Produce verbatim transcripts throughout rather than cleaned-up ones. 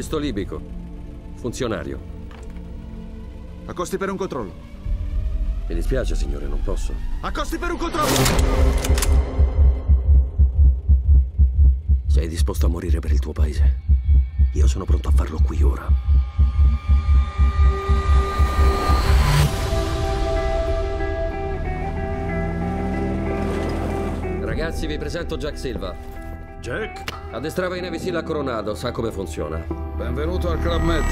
Visto libico. Funzionario. Accosti per un controllo. Mi dispiace, signore, non posso. Accosti per un controllo! Sei disposto a morire per il tuo paese? Io sono pronto a farlo qui ora. Ragazzi, vi presento Jack Silva. Jack? Addestrava i Navy Seal a Coronado, sa come funziona. Benvenuto al Club Med.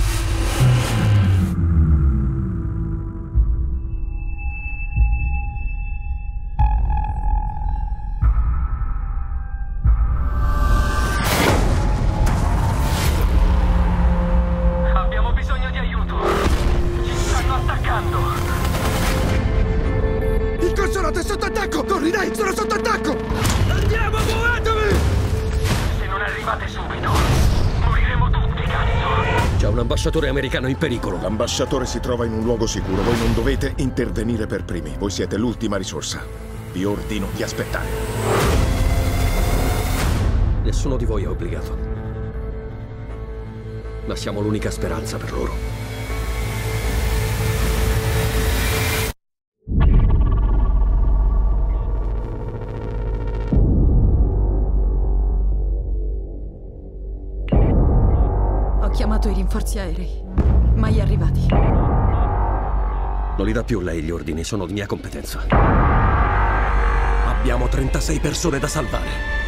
Abbiamo bisogno di aiuto. Ci stanno attaccando. Il consolato è sotto attacco! Corri, dai! Sono sotto attacco! Andiamo, muovetevi! Se non arrivate subito, moriremo tutti, cazzo! C'è un ambasciatore americano in pericolo. L'ambasciatore si trova in un luogo sicuro. Voi non dovete intervenire per primi. Voi siete l'ultima risorsa. Vi ordino di aspettare. Nessuno di voi è obbligato. Ma siamo l'unica speranza per loro. Ho chiamato i rinforzi aerei. Mai arrivati. Non li dà più lei gli ordini, sono di mia competenza. Abbiamo trentasei persone da salvare.